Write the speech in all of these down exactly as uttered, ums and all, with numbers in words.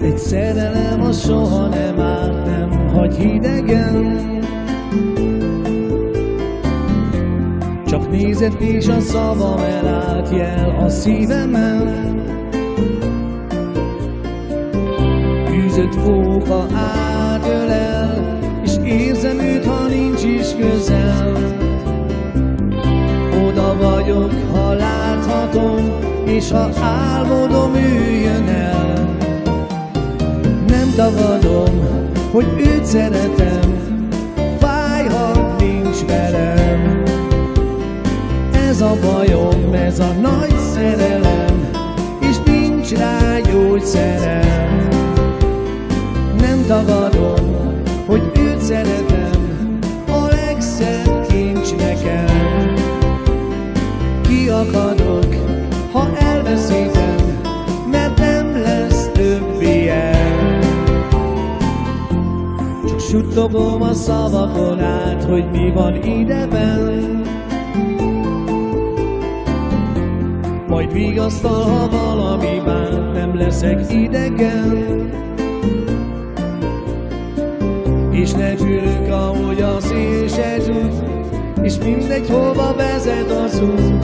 Egy szerelem az soha nem árt, nem hagy hidegen. Csak nézed és a szavam elállt jel a szívemen. Fűzött fóka átölel, és érzem őt, ha nincs is közel. Oda vagyok, ha láthatom, és ha álmodom, ő jön el. Nem tagadom, hogy őt szeretem, fáj, ha nincs velem. Ez a bajom, ez a nagy szerelem, és nincs rá gyógyszerem. Nem tagadom, hogy őt szeretem, a legszebb kincs nekem. Kiakadok, ha elveszítem, mert nem lesz több ilyen. Csak suttogom a szavakon át, hogy mi van ideben. Majd vigasztal, ha valami bánt, nem leszek idegen. És repülök, ahogy a szél se tud, és mindegy, hova vezet az út.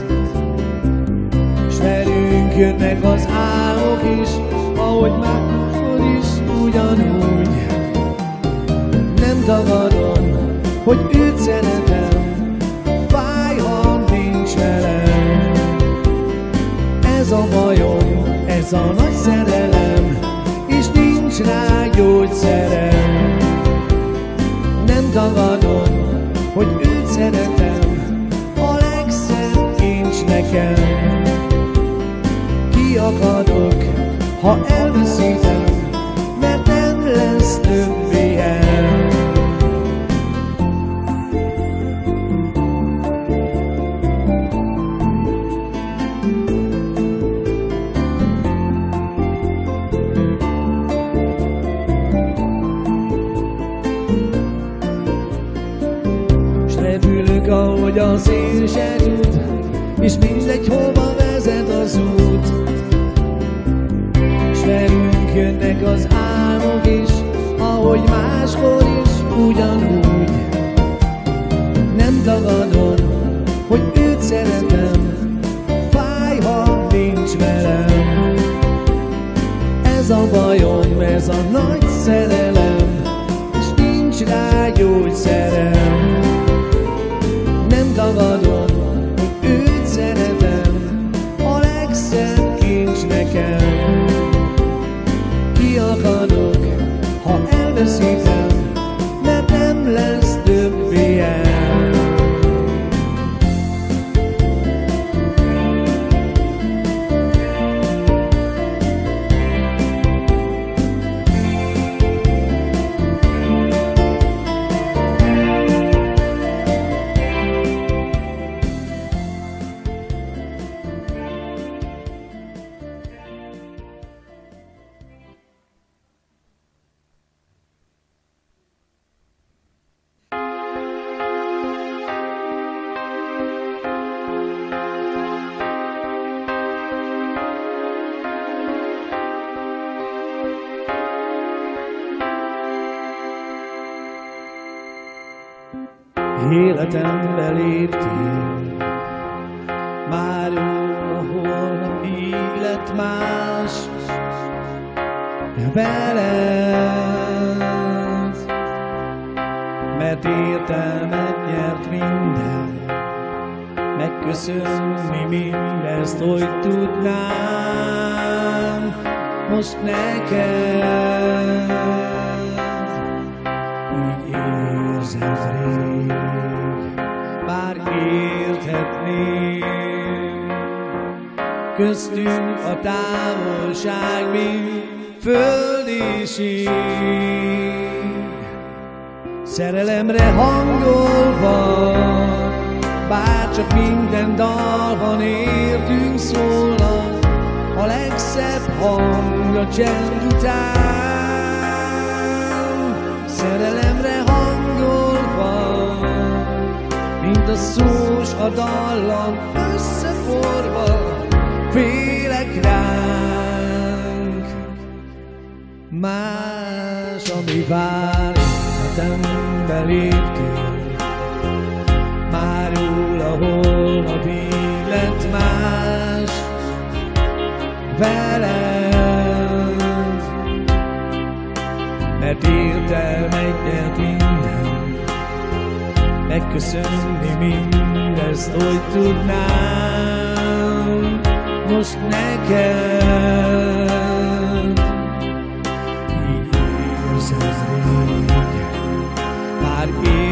S velünk jönnek az álmok is, ahogy máskor is ugyanúgy. Nem tagadom, hogy őt szeretem, fáj, ha nincs velem. Ez a bajom, ez a nagy szerelem, és nincs rá gyógyszerem. Nem tagadom, hogy őt szeretem, a legszebb kincs nekem. Kiakadok, ha elveszítem, mert nem lesz több ilyen. Ahogy a szél se tud, és mindegy, hova vezet az út. S velünk jönnek az álmok is, ahogy máskor is ugyanúgy. Nem tagadom, hogy őt szeretem, fáj, ha nincs velem. Ez a bajom, ez a nagy szerelem, és nincs rá gyógyszerem. Nem tagadom, hogy őt szeretem, a legszebb kincs nekem. Kiakadok, ha elveszítem, mert nem lesz több ilyen. Életembe léptél, már jó, ahol így lett más veled, mert értelmet nyert minden, megköszönni mindezt, hogy tudnám most neked. Így érzed rég, bár érthetném, köztünk a távolság, mint föld és ég. Szerelemre hangolva, bárcsak minden dalban értünk szólnak, a legszebb hang a csend után. Szerelemre hangolva, mint a szós a dallam, összeforva félek ránk. Más, ami vár, ha te beléptél. Már jól a holnapig lett más veled, mert értelmegyet minden, megköszönni mindezt, hogy tudnám most neked. Így érzed rég, már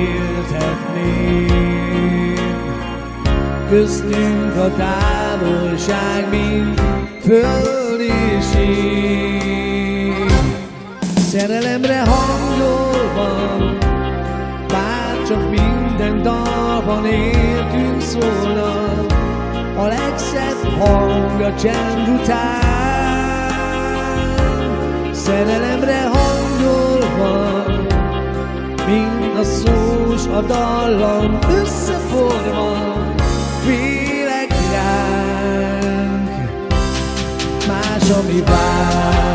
élhetnék, köztünk a távolság, mint föld és ég. Szerelemre hangolva, bárcsak minden dalban értünk szólna, a legszebb hang a csend után. Szerelemre hangolva, mind a szós a dallam összeforva, félek ránk, más ami vár.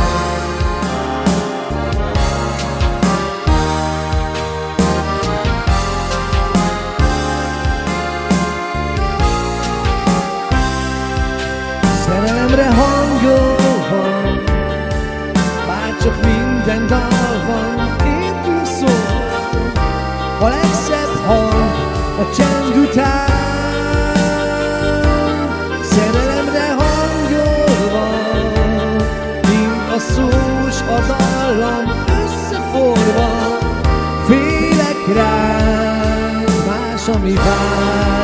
Szerelemre hangolva, bárcsak minden dalban értünk szól, a legszebb hang a csend után. Szerelemre hangolva, mint a szós a dallam összeforva, félek ránk, más ami vár.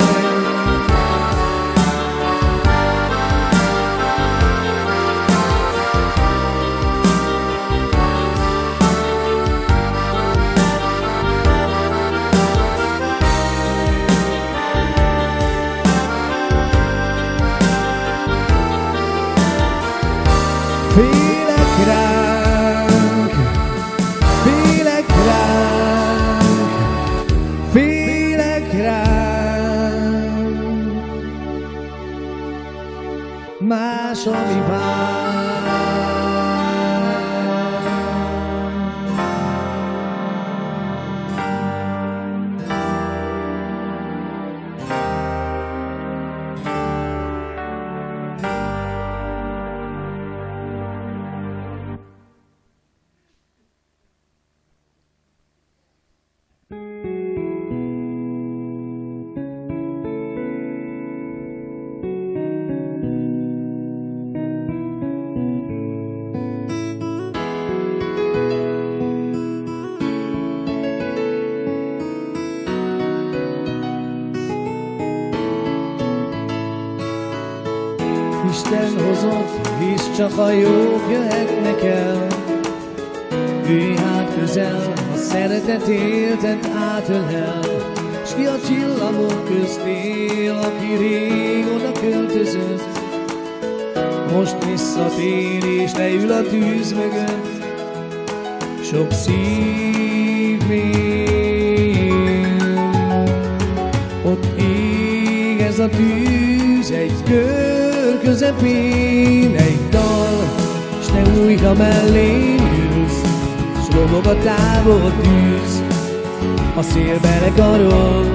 Félek ránk, félek ránk, félek ránk, más ami vár. Isten hozott, és csak a jók jöhetnek el. Ülj hát közel, a szeretet éltet átölel, s ki a csillagok közt él, aki rég oda költözött. Most visszatér és leül a tűz mögött, sok szív mélyén. Ott ég ez a tűz egy kör közepén, egy dal, s te újra mellém ülsz, s lobog a távol tűz, a szél belekarol.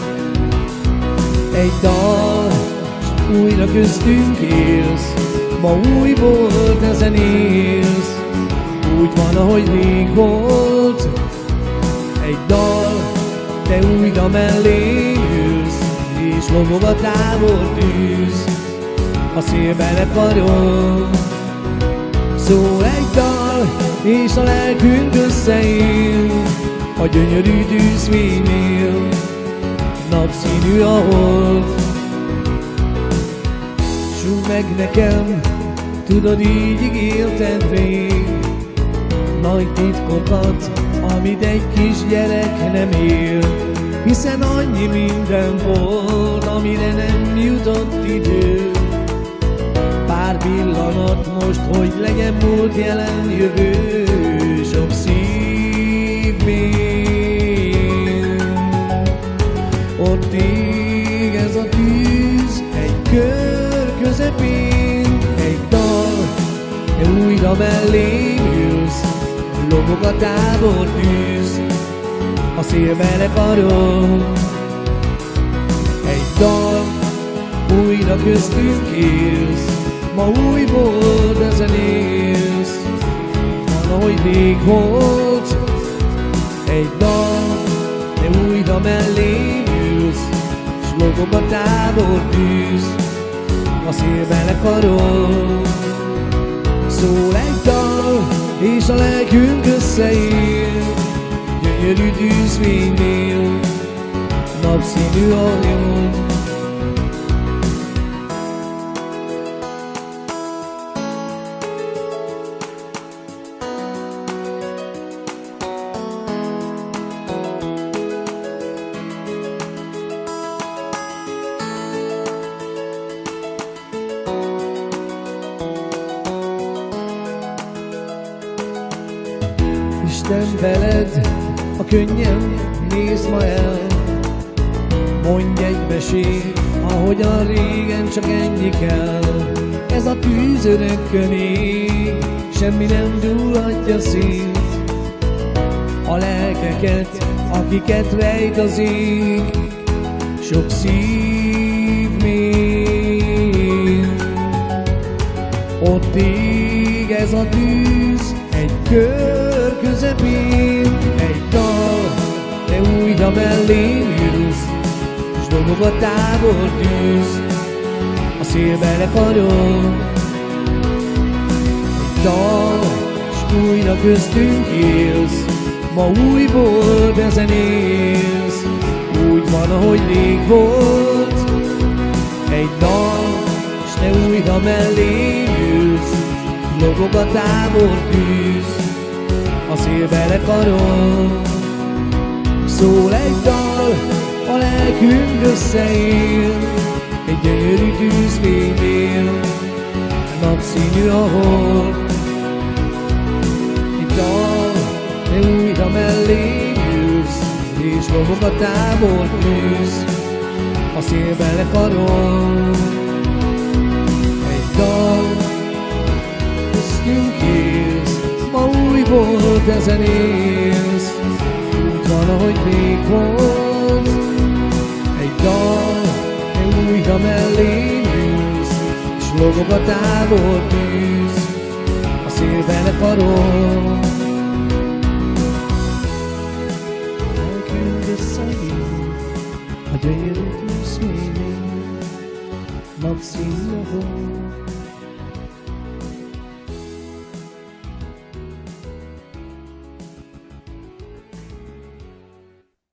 Egy dal, s újra köztünk élsz, ma újból te zenélsz, úgy van, ahogy rég volt. Egy dal, te újra mellém ülsz, és lobog a távol tűz, a szél belekarol. Szól egy dal, és a lelkünk összeél, a gyönyörű tűzfénynél, napszínű a hold. Súg meg nekem, tudod, így ígérted rég, nagy titkokat, amit egy kisgyerek nem él. Hiszen annyi minden volt, amire nem jutott idő. Pár pillanat most, hogy legyen múlt, jelen, jövő, sok szív mélyén. Ott ég ez a tűz egy kör közepén, egy dal, de újra újra mellém ülsz, lobog a tábor tűz, a szél vele karol. Egy dal, újra köztünk élsz, ma újból bezenélsz, van, ahogy rég volt. Egy dal, de újra mellém ülsz, s lobog a tábor tűz, a szél vele karol. Szól egy dal, és a lelkünk összeér, gyönyörű tűzfénynél, napszínű aljon. Isten veled, ha könnyen nézd ma el, mondj egy mesét, ahogyan régen csak ennyi kell. Ez a tűz örökkön ég, semmi nem dúlhatja szét a lelkeket, akiket rejt az ég. Sok szív még, ott ég ez a tűz, egy kör közepén. Egy dal, de újra mellém ülsz, s dobog a tábor tűz, a szél vele karol. Egy dal, s újra köztünk élsz, ma újból bezenélsz, úgy van, ahogy rég volt. Egy dal, s te újra mellém ülsz, lobog a tábor tűz, a szél vele karol. Szól egy dal, a lelkünk összeér, egy gyönyörű tűzfénynél, napszínű a hold. Egy dal, de újra mellém ülsz, és lobog a tábor tűz, a szél vele karol. Egy dal, köztünk élsz, ma újból te zenélsz, úgy van, ahogy rég volt. Egy dal, de újra mellém ülsz, s lobog a tábor tűz, a szél vele karol. Lelkünk összeér, a gyönyörű tűzfénynél, napszínű a hold.